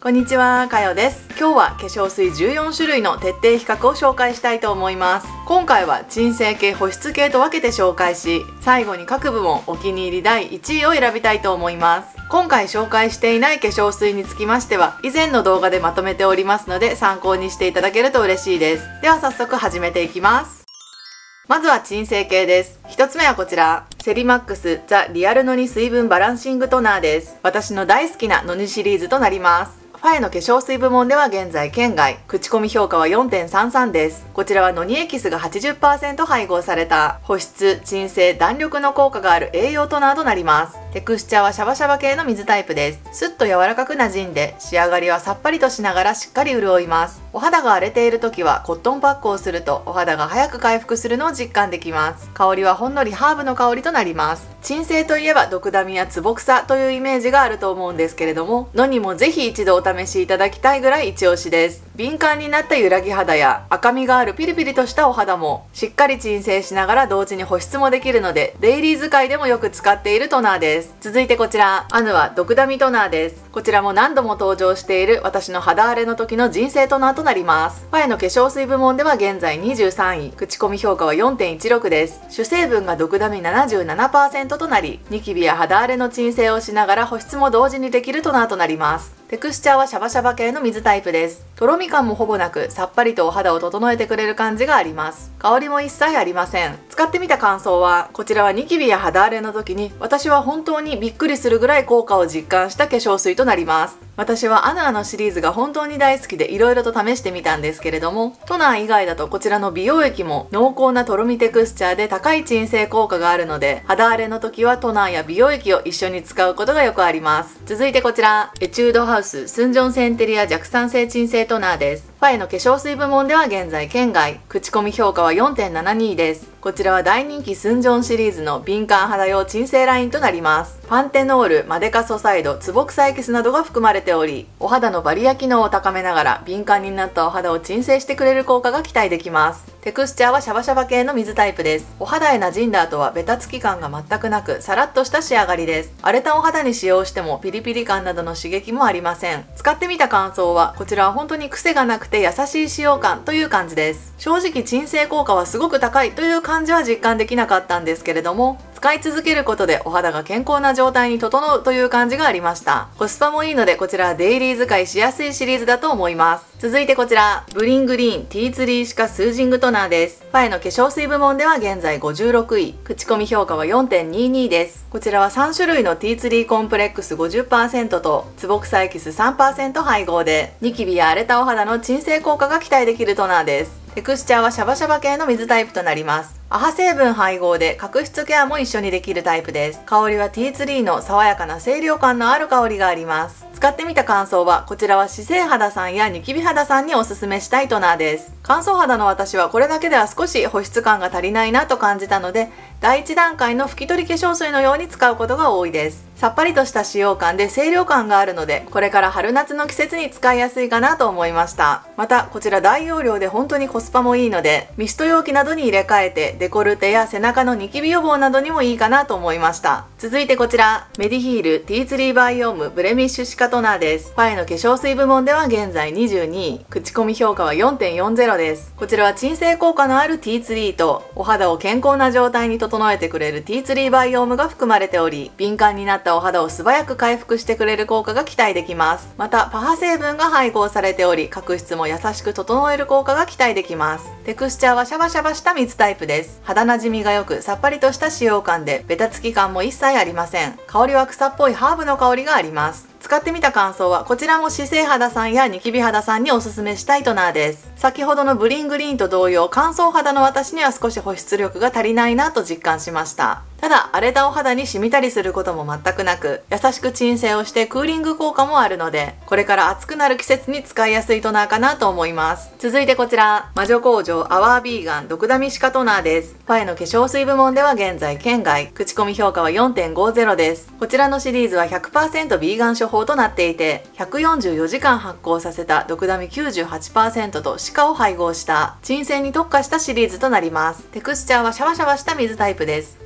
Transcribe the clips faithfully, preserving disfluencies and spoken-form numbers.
こんにちは、かよです。今日は化粧水じゅうよんしゅるいの徹底比較を紹介したいと思います。今回は鎮静系、保湿系と分けて紹介し、最後に各部門お気に入りだいいちいを選びたいと思います。今回紹介していない化粧水につきましては、以前の動画でまとめておりますので参考にしていただけると嬉しいです。では早速始めていきます。まずは鎮静系です。ひとつめはこちら。セリマックスザ・リアルノニ水分バランシングトナーです。私の大好きなノニシリーズとなります。ファエの化粧水部門では現在圏外、口コミ評価は よんてんさんさん です。こちらはノニエキスが はちじゅっパーセント 配合された保湿、鎮静、弾力の効果がある栄養トナーとなります。テクスチャーはシャバシャバ系の水タイプです。スッと柔らかく馴染んで、仕上がりはさっぱりとしながらしっかり潤います。お肌が荒れている時はコットンパックをするとお肌が早く回復するのを実感できます。香りはほんのりハーブの香りとなります。鎮静といえば毒ダミやツボクサというイメージがあると思うんですけれども、ノニもぜひ一度お試しいただきたいぐらい一押しです。敏感になった揺らぎ肌や赤みがあるピリピリとしたお肌もしっかり鎮静しながら同時に保湿もできるので、デイリー使いでもよく使っているトナーです。続いてこちら、アヌは毒ダミトナーです。こちらも何度も登場している私の肌荒れの時の鎮静トナーとなります。ファエの化粧水部門では現在にじゅうさんい、口コミ評価は よんてんいちろく です。主成分が毒ダミ ななじゅうななパーセント となり、ニキビや肌荒れの鎮静をしながら保湿も同時にできるトナーとなります。テクスチャーはシャバシャバ系の水タイプです。とろみ感もほぼなく、さっぱりとお肌を整えてくれる感じがあります。香りも一切ありません。使ってみた感想は、こちらはニキビや肌荒れの時に私は本当にびっくりするぐらい効果を実感した化粧水となります。私はアヌアのシリーズが本当に大好きで色々と試してみたんですけれども、トナー以外だとこちらの美容液も濃厚なとろみテクスチャーで高い鎮静効果があるので、肌荒れの時はトナーや美容液を一緒に使うことがよくあります。続いてこちら、エチュードハウススンジョンセンテリア弱酸性鎮静トナーです。ファエの化粧水部門では現在圏外、口コミ評価は よんてんななに です。こちらは大人気スンジョンシリーズの敏感肌用鎮静ラインとなります。パンテノール、マデカソサイド、ツボクサエキスなどが含まれており、お肌のバリア機能を高めながら敏感になったお肌を鎮静してくれる効果が期待できます。テクスチャーはシャバシャバ系の水タイプです。お肌へ馴染んだ後はベタつき感が全くなく、さらっとした仕上がりです。荒れたお肌に使用してもピリピリ感などの刺激もありません。使ってみた感想は、こちらは本当に癖がなくて優しい使用感という感じです。正直鎮静効果はすごく高いという感じは実感できなかったんですけれども、使い続けることでお肌が健康な状態に整うという感じがありました。コスパもいいのでこちらはデイリー使いしやすいシリーズだと思います。続いてこちら、ブリングリーンティーツリーシカスージングトナーです。ファエの化粧水部門では現在ごじゅうろくい、口コミ評価は よんてんにに です。こちらはさんしゅるいのティーツリーコンプレックス ごじゅっパーセント とツボクサエキス さんパーセント 配合で、ニキビや荒れたお肌の鎮静効果が期待できるトナーです。テクスチャーはシャバシャバ系の水タイプとなります。アハ成分配合で角質ケアも一緒にできるタイプです。香りはティーツリーの爽やかな清涼感のある香りがあります。使ってみた感想は、こちらは姿勢肌さんやニキビ肌さんにおすすめしたいトナーです。乾燥肌の私はこれだけでは少し保湿感が足りないなと感じたので、だいいち段階の拭き取り化粧水のように使うことが多いです。さっぱりとした使用感で清涼感があるので、これから春夏の季節に使いやすいかなと思いました。また、こちら大容量で本当にコスパもいいので、ミスト容器などに入れ替えて、デコルテや背中のニキビ予防などにもいいかなと思いました。続いてこちら、メディヒールティーツリーバイオームブレミッシュシカトナーです。ファエの化粧水部門では現在にじゅうにい、口コミ評価は よんてんよんゼロ です。こちらは鎮静効果のあるティーツリーと、お肌を健康な状態に整えてくれるティーツリーバイオームが含まれており、敏感になったお肌を素早く回復してくれる効果が期待できます。また、パハ成分が配合されており、角質も優しく整える効果が期待できます。テクスチャーはシャバシャバした水タイプです。肌なじみが良く、さっぱりとした使用感で、ベタつき感も一切ありません。香りは草っぽいハーブの香りがあります。使ってみた感想は、こちらも姿勢肌さんやニキビ肌さんにおすすめしたいトナーです。先ほどのブリングリーンと同様、乾燥肌の私には少し保湿力が足りないなと実感しました。ただ、荒れたお肌に染みたりすることも全くなく、優しく鎮静をしてクーリング効果もあるので、これから暑くなる季節に使いやすいトナーかなと思います。続いてこちら、魔女工場アワービーガン毒ダミシカトナーです。ファエの化粧水部門では現在圏外、口コミ評価は よんてんごゼロ です。こちらのシリーズは ひゃくパーセント ビーガン処方となっていて、ひゃくよんじゅうよじかん発酵させた毒ダミ きゅうじゅうはちパーセント と歯科を配合した鎮静に特化したシリーズとなります。テクスチャーはシャワシャワした水タイプです。スルッと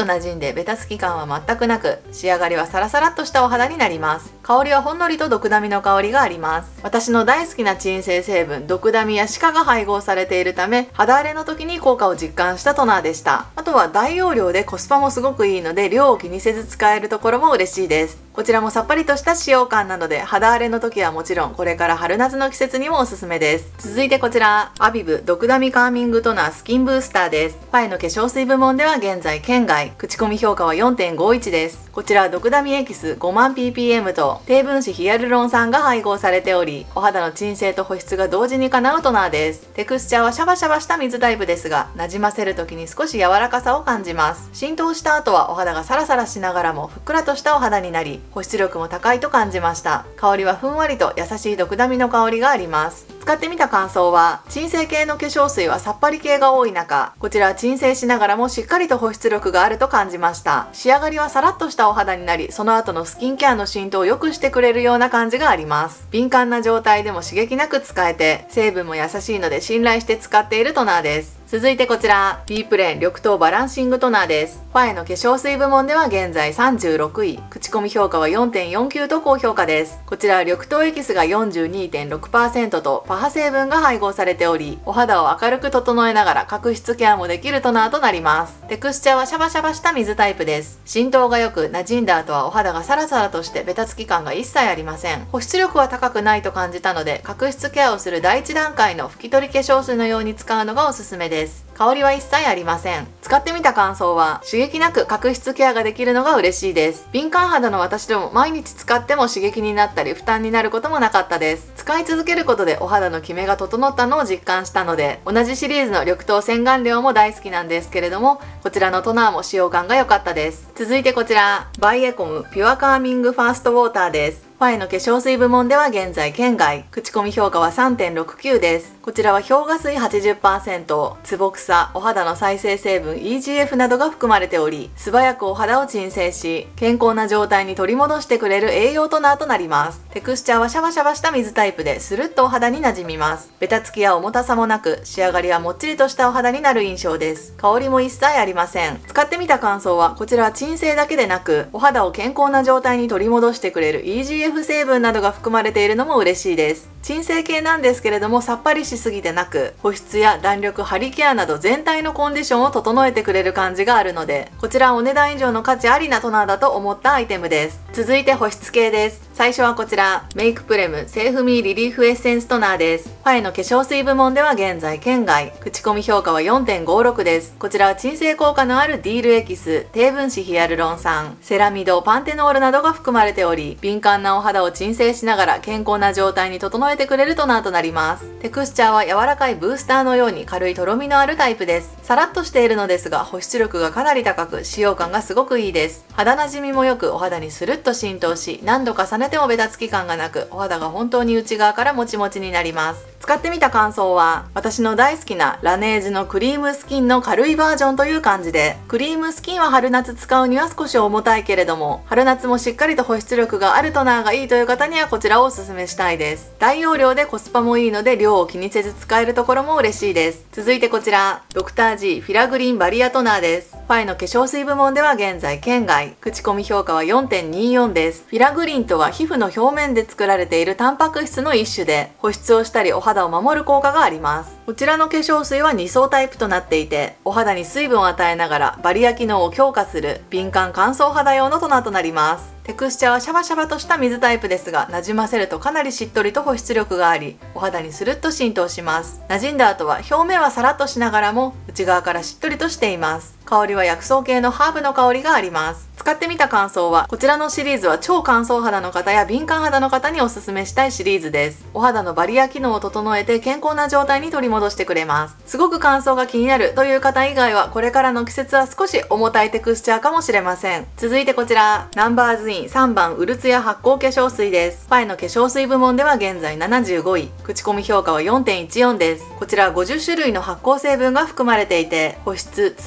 馴染んでベタつき感は全くなく、仕上がりはサラサラっとしたお肌になります。香りはほんのりとドクダミの香りがあります。私の大好きな鎮静成分ドクダミやシカが配合されているため、肌荒れの時に効果を実感したトナーでした。あとは大容量でコスパもすごくいいので、量を気にせず使えるところも嬉しいです。こちらもさっぱりとした使用感なので、肌荒れの時はもちろん、これから春夏の季節にもおすすめです。続いてこちら、アビブドクダミカーミングトナースキンブースターです。ファイの化粧水部門では現在県外、口コミ評価は よんてんごいち です。こちらドクダミエキス ごまんピーピーエム と低分子ヒアルロン酸が配合されており、お肌の鎮静と保湿が同時に叶うトナーです。テクスチャーはシャバシャバした水タイプですが、なじませる時に少し柔らかさを感じます。浸透した後はお肌がサラサラしながらもふっくらとしたお肌になり、保湿力も高いと感じました。香りはふんわりと優しいドクダミの香りがあります。使ってみた感想は、鎮静系の化粧水はさっぱり系が多い中、こちらは鎮静しながらもしっかりと保湿力があると感じました。仕上がりはサラッとしたお肌になり、その後のスキンケアの浸透を良くしてくれるような感じがあります。敏感な状態でも刺激なく使えて、成分も優しいので信頼して使っているトナーです。続いてこちら、B プレーン緑豆バランシングトナーです。ファエの化粧水部門では現在さんじゅうろくい、口コミ評価は よんてんよんきゅう と高評価です。こちらは緑豆エキスが よんじゅうにてんろくパーセント とパハ成分が配合されており、お肌を明るく整えながら角質ケアもできるトナーとなります。テクスチャーはシャバシャバした水タイプです。浸透が良く、馴染んだ後はお肌がサラサラとしてベタつき感が一切ありません。保湿力は高くないと感じたので、角質ケアをする第一段階の拭き取り化粧水のように使うのがおすすめです。香りは一切ありません。使ってみた感想は、刺激なく角質ケアができるのが嬉しいです。敏感肌の私でも毎日使っても刺激になったり負担になることもなかったです。使い続けることでお肌のキメが整ったのを実感したので、同じシリーズの緑豆洗顔料も大好きなんですけれども、こちらのトナーも使用感が良かったです。続いてこちら、バイエコムピュアカーミングファーストウォーターです。ファエの化粧水部門では現在県外、口コミ評価は さんてんろくきゅう です。こちらは氷河水 はちじゅっパーセント、ツボ草、お肌の再生成分 イージーエフ などが含まれており、素早くお肌を鎮静し、健康な状態に取り戻してくれる栄養トナーとなります。テクスチャーはシャバシャバした水タイプでスルッとお肌に馴染みます。ベタつきや重たさもなく、仕上がりはもっちりとしたお肌になる印象です。香りも一切ありません。使ってみた感想は、こちらは鎮静だけでなく、お肌を健康な状態に取り戻してくれる イージーエフ 成分などが含まれているのも嬉しいです。鎮静系なんですけれども、さっぱりしすぎてなく、保湿や弾力、ハリケアなど全体のコンディションを整えてくれる感じがあるので、こちらはお値段以上の価値ありなトナーだと思ったアイテムです。続いて保湿系です。最初はこちら、メイクプレムセーフミーリリーフエッセンストナーです。ファエの化粧水部門では現在県外、口コミ評価は よんてんごろく です。こちらは鎮静効果のあるディールエキス、低分子ヒアルロン酸、セラミド、パンテノールなどが含まれており、敏感なお肌を鎮静しながら健康な状態に整えてくれるトナーとなります。テクスチャーは柔らかいブースターのように軽いとろみのあるタイプです。さらっとしているのですが、保湿力がかなり高く、使用感がすごくいいです。肌なじみも良く、お肌にスルッと浸透し、何度重ねてもベタつき感がなく、お肌が本当に内側からもちもちになります。使ってみた感想は、私の大好きなラネージュのクリームスキンの軽いバージョンという感じで、クリームスキンは春夏使うには少し重たいけれども、春夏もしっかりと保湿力があるトナーがいいという方にはこちらをおすすめしたいです。大容量でコスパもいいので、量を気にせず使えるところも嬉しいです。続いてこちら、ドクター G フィラグリーンバリアトナーです。ファエの化粧水部門では現在県外、口コミ評価は よんてんによん です。フィラグリーンとは皮膚の表面で作られているタンパク質の一種で、保湿をしたりお肌を守る効果があります。こちらの化粧水はに層タイプとなっていて、お肌に水分を与えながらバリア機能を強化する敏感乾燥肌用のトナーとなります。テクスチャーはシャバシャバとした水タイプですが、馴染ませるとかなりしっとりと保湿力があり、お肌にスルッと浸透します。馴染んだ後は表面はサラッとしながらも内側からしっとりとしています。香りは薬草系のハーブの香りがあります。使ってみた感想は、こちらのシリーズは超乾燥肌の方や敏感肌の方におすすめしたいシリーズです。お肌のバリア機能を整えて健康な状態に取り戻してくれます。すごく乾燥が気になるという方以外は、これからの季節は少し重たいテクスチャーかもしれません。続いてこちら、ナンバーズインさんばんウルツヤ発酵化粧水です。ファエの化粧水部門では現在ななじゅうごい、口コミ評価は よんてんいちよん です。こちらはごじゅっしゅるいの発酵成分が含まれていて、保湿、ツヤ、弾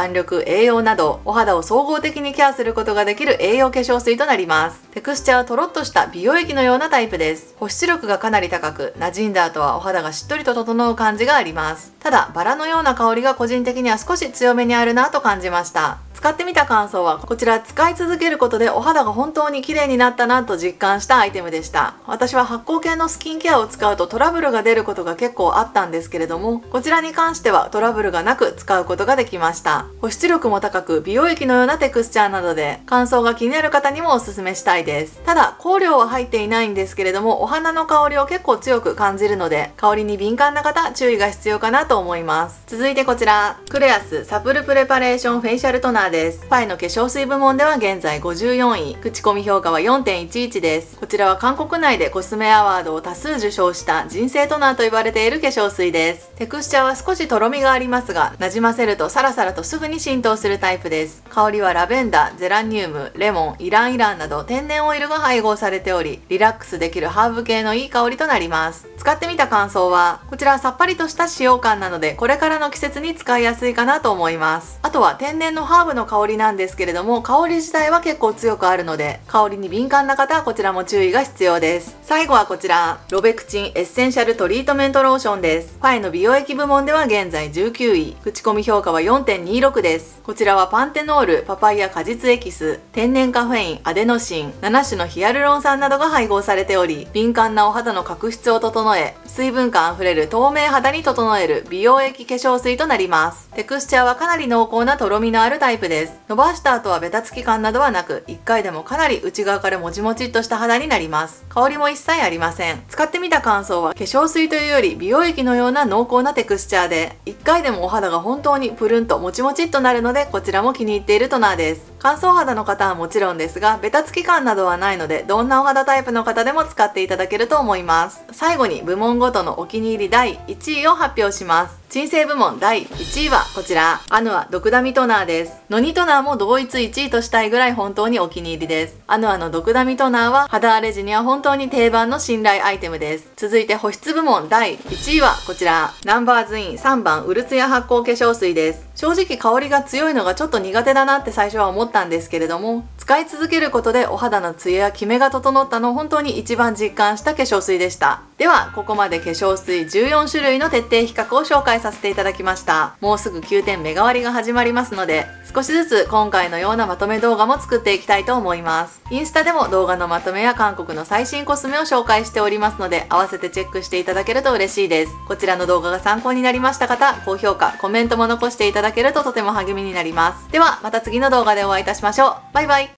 弾力、栄養などお肌を総合的にケアすることができる栄養化粧水となります。テクスチャーはとろっとした美容液のようなタイプです。保湿力がかなり高く、馴染んだ後はお肌がしっとりと整う感じがあります。ただバラのような香りが個人的には少し強めにあるなと感じました。使ってみた感想は、こちら使い続けることでお肌が本当に綺麗になったなと実感したアイテムでした。私は発酵系のスキンケアを使うとトラブルが出ることが結構あったんですけれども、こちらに関してはトラブルがなく使うことができました。保湿力も高く美容液のようなテクスチャーなどで乾燥が気になる方にもおすすめしたいです。ただ香料は入っていないんですけれども、お花の香りを結構強く感じるので、香りに敏感な方注意が必要かなと思います。続いてこちら、クレアスサプルプレパレーションフェイシャルトナーです。ファイの化粧水部門では現在ごじゅうよんい、口コミ評価は よんてんいちいち です。こちらは韓国内でコスメアワードを多数受賞した人生トナーと言われている化粧水です。テクスチャーは少しとろみがありますが、なじませるとサラサラとすぐに浸透するタイプです。香りはラベンダー、ゼラニウム、レモン、イランイランなど天然オイルが配合されており、リラックスできるハーブ系のいい香りとなります。使ってみた感想は、こちらはさっぱりとした使用感なので、これからの季節に使いやすいかなと思います。あとは天然のハーブの香りなんですけれども、香り自体は結構強くあるので、香りに敏感な方はこちらも注意が必要です。最後はこちら、ロベクチンエッセンシャルトリートメントローションです。ファイの美容液部門では現在じゅうきゅうい、口コミ評価は よんてんにろく です。こちらはパンテノール、パパイヤ果実エキス、天然カフェイン、アデノシン、なな種のヒアルロン酸などが配合されており、敏感なお肌の角質を整え、水分感あふれる透明肌に整える美容液化粧水となります。テクスチャーはかなり濃厚なとろみのあるタイプです。伸ばした後はベタつき感などはなく、いっかいでもかなり内側からもちもちっとした肌になります。香りも一切ありません。使ってみた感想は、化粧水というより美容液のような濃厚なテクスチャーで、いっかいでもお肌が本当にプルンともちもちっとなるので、こちらも気に入っているトナーです。乾燥肌の方はもちろんですが、ベタつき感などはないので、どんなお肌タイプの方でも使っていただけると思います。最後に部門ごとのお気に入りだいいちいを発表します。鎮静部門だいいちいはこちら、アヌアドクダミトナーです。ノニトナーも同一いちいとしたいぐらい本当にお気に入りです。アヌアのドクダミトナーは肌荒れ時には本当に定番の信頼アイテムです。続いて保湿部門だいいちいはこちら、ナンバーズインさんばんウルツヤ発酵化粧水です。正直香りが強いのがちょっと苦手だなって最初は思ったんですけれども、使い続けることでお肌のツヤやキメが整ったのを本当に一番実感した化粧水でした。ではここまで化粧水じゅうよんしゅるいの徹底比較を紹介させていただきました。もうすぐきゅうてん目変わりが始まりますので、少しずつ今回のようなまとめ動画も作っていきたいと思います。インスタでも動画のまとめや韓国の最新コスメを紹介しておりますので、合わせてチェックしていただけると嬉しいです。こちらの動画が参考になりました方、高評価、コメントも残していただけるととても励みになります。ではまた次の動画でお会いいたしましょう。バイバイ。